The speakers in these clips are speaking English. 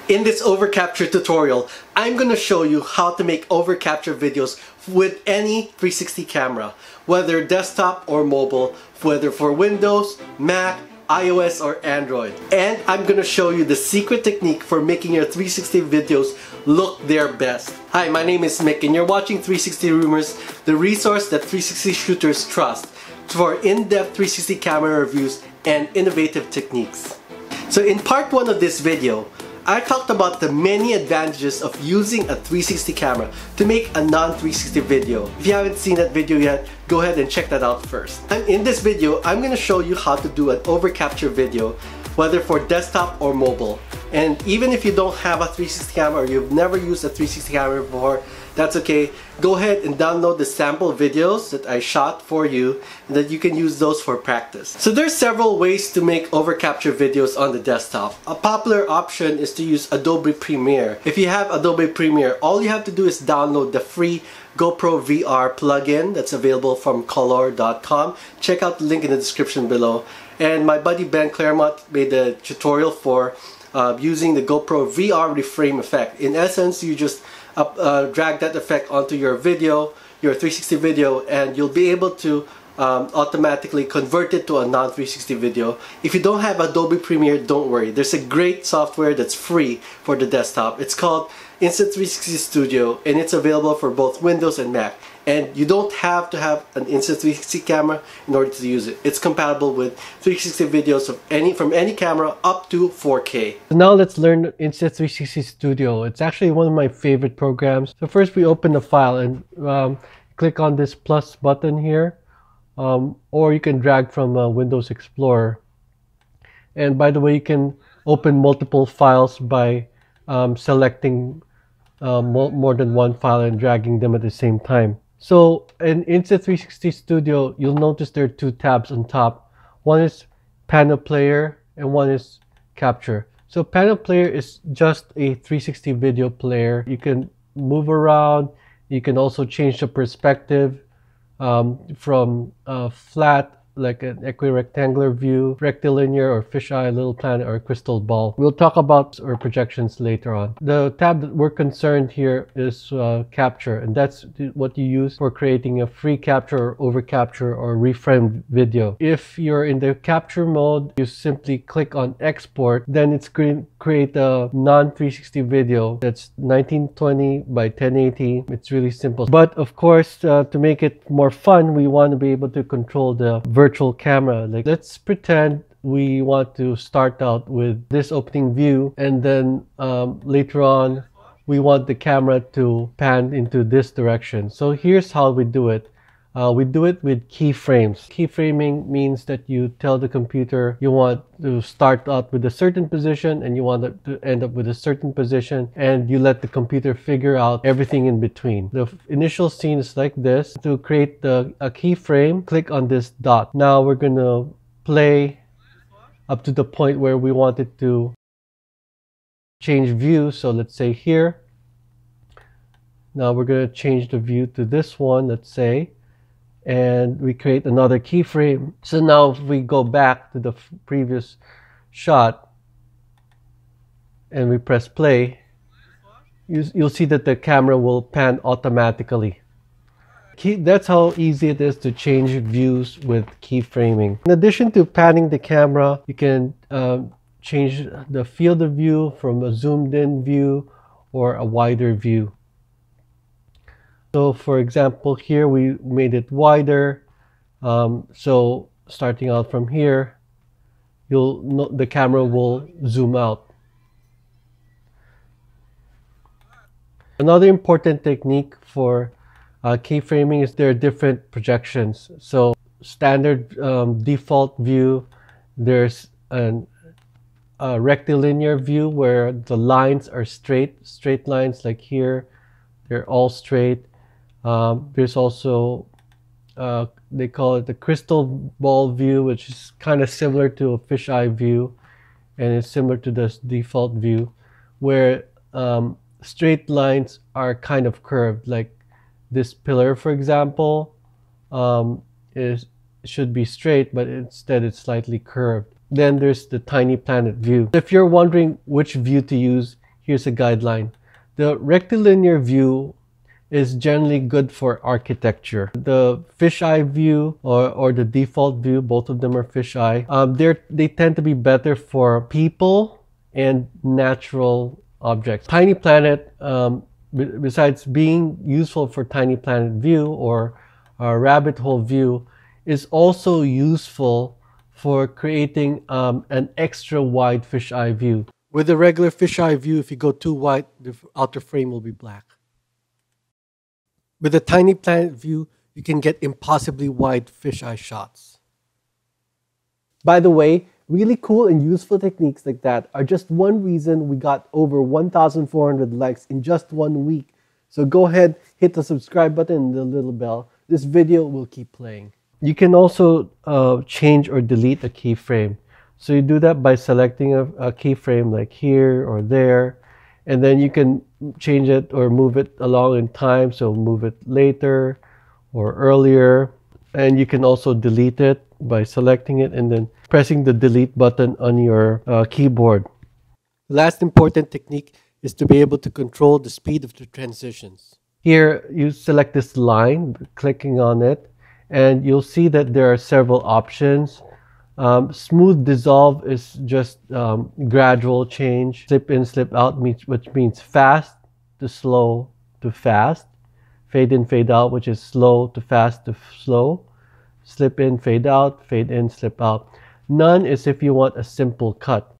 In this overcapture tutorial, I'm going to show you how to make overcapture videos with any 360 camera, whether desktop or mobile, whether for Windows, Mac, iOS or Android. And I'm going to show you the secret technique for making your 360 videos look their best. Hi, my name is Mick and you're watching 360 Rumors, the resource that 360 shooters trust for in-depth 360 camera reviews and innovative techniques. So in part 1 of this video, I talked about the many advantages of using a 360 camera to make a non-360 video. If you haven't seen that video yet, go ahead and check that out first. And in this video, I'm going to show you how to do an overcapture video, whether for desktop or mobile. And even if you don't have a 360 camera or you've never used a 360 camera before, that's okay. Go ahead and download the sample videos that I shot for you and that you can use those for practice. So there's several ways to make overcapture videos on the desktop. A popular option is to use Adobe Premiere. If you have Adobe Premiere, all you have to do is download the free GoPro VR plugin that's available from color.com. Check out the link in the description below. And my buddy Ben Claremont made a tutorial for using the GoPro VR reframe effect. In essence, you just drag that effect onto your video, your 360 video, and you'll be able to automatically convert it to a non-360 video. If you don't have Adobe Premiere, don't worry. There's a great software that's free for the desktop. It's called Insta360 Studio and it's available for both Windows and Mac. And you don't have to have an Insta360 camera in order to use it. It's compatible with 360 videos of from any camera up to 4K. Now let's learn Insta360 Studio. It's actually one of my favorite programs. So first we open the file and click on this plus button here. Or you can drag from Windows Explorer. And by the way, you can open multiple files by selecting more than one file and dragging them at the same time. So in Insta360 Studio, you'll notice there are two tabs on top. One is Panel Player and one is Capture. So Panel Player is just a 360 video player. You can move around. You can also change the perspective from flat, like an equirectangular view, rectilinear or fisheye, little planet, or crystal ball. We'll talk about our projections later on. The tab that we're concerned here is capture, and that's what you use for creating a free capture or overcapture or reframed video. If you're in the capture mode, you simply click on export, then it's going to create a non-360 video that's 1920 by 1080. It's really simple. But of course, to make it more fun, we want to be able to control the virtual camera. Like, let's pretend we want to start out with this opening view, and then later on we want the camera to pan into this direction. So here's how we do it. We do it with keyframes. Keyframing means that you tell the computer you want to start out with a certain position and you want it to end up with a certain position, and you let the computer figure out everything in between. The initial scene is like this. To create a keyframe, click on this dot. Now we're going to play up to the point where we want it to change view. So let's say here. Now we're going to change the view to this one, let's say. And we create another keyframe. So now if we go back to the previous shot and we press play, you'll see that the camera will pan automatically. That's how easy it is to change views with keyframing. In addition to panning the camera, you can change the field of view from a zoomed in view or a wider view. So for example, here we made it wider. So starting out from here, the camera will zoom out. Another important technique for keyframing is there are different projections. So standard default view, there's a rectilinear view where the lines are straight lines, like here, they're all straight. There's also, they call it the crystal ball view, which is kind of similar to a fisheye view, and it's similar to this default view, where straight lines are kind of curved. Like this pillar, for example, should be straight, but instead it's slightly curved. Then there's the tiny planet view. If you're wondering which view to use, here's a guideline. The rectilinear view is generally good for architecture. The fisheye view or the default view, both of them are fisheye. They tend to be better for people and natural objects. Tiny Planet, besides being useful for Tiny Planet view or rabbit hole view, is also useful for creating an extra wide fisheye view. With the regular fisheye view, if you go too wide, the outer frame will be black. With the Tiny Planet view, you can get impossibly wide fisheye shots. By the way, really cool and useful techniques like that are just one reason we got over 1,400 likes in just 1 week. So go ahead, hit the subscribe button and the little bell. This video will keep playing. You can also change or delete a keyframe. So you do that by selecting a keyframe like here or there, and then you can change it or move it along in time. So move it later or earlier. And you can also delete it by selecting it and then pressing the delete button on your keyboard. The last important technique is to be able to control the speed of the transitions. Here you select this line, clicking on it, and you'll see that there are several options. Smooth dissolve is just gradual change. Slip in, slip out, which means fast to slow to fast. Fade in, fade out, which is slow to fast to slow. Slip in, fade out, fade in, slip out. None is if you want a simple cut.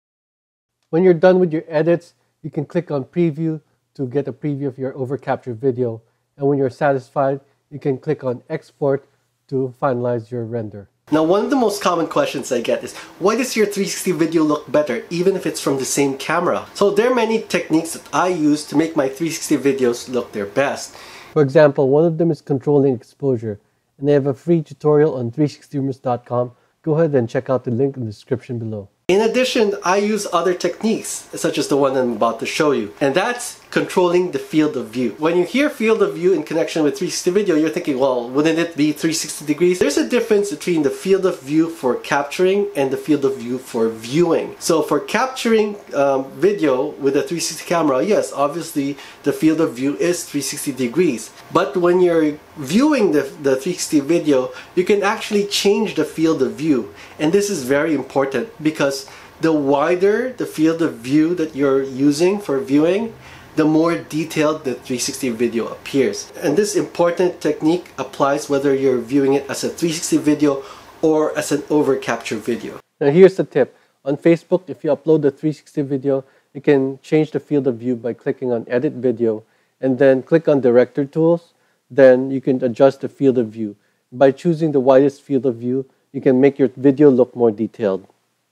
When you're done with your edits, you can click on preview to get a preview of your overcapture video. And when you're satisfied, you can click on export to finalize your render. Now, one of the most common questions I get is, why does your 360 video look better even if it's from the same camera? So there are many techniques that I use to make my 360 videos look their best. For example, one of them is controlling exposure. And they have a free tutorial on 360rumors.com. Go ahead and check out the link in the description below. In addition, I use other techniques, such as the one I'm about to show you, and that's controlling the field of view. When you hear field of view in connection with 360 video, you're thinking, well, wouldn't it be 360 degrees? There's a difference between the field of view for capturing and the field of view for viewing. So for capturing video with a 360 camera, yes, obviously the field of view is 360 degrees. But when you're viewing the 360 video, you can actually change the field of view. And this is very important because the wider the field of view that you're using for viewing, the more detailed the 360 video appears. And this important technique applies whether you're viewing it as a 360 video or as an overcapture video. Now here's the tip. On Facebook, if you upload the 360 video, you can change the field of view by clicking on Edit Video and then click on Director Tools. Then you can adjust the field of view. By choosing the widest field of view, you can make your video look more detailed.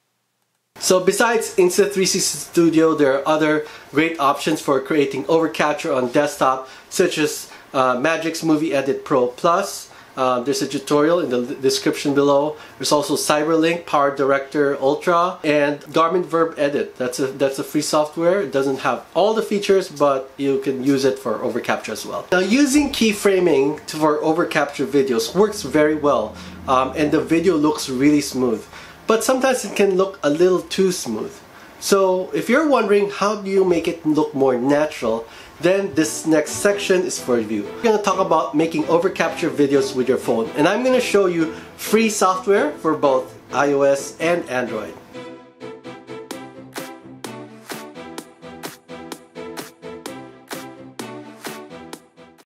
So besides Insta360 Studio, there are other great options for creating overcapture on desktop, such as Magic's Movie Edit Pro Plus. There's a tutorial in the description below. There's also Cyberlink Power Director Ultra and Garmin Verb Edit. That's a free software. It doesn't have all the features, but you can use it for overcapture as well. Now, using keyframing for overcapture videos works very well, and the video looks really smooth. But sometimes it can look a little too smooth. So if you're wondering how do you make it look more natural, then this next section is for you. We're going to talk about making overcapture videos with your phone, and I'm going to show you free software for both iOS and Android.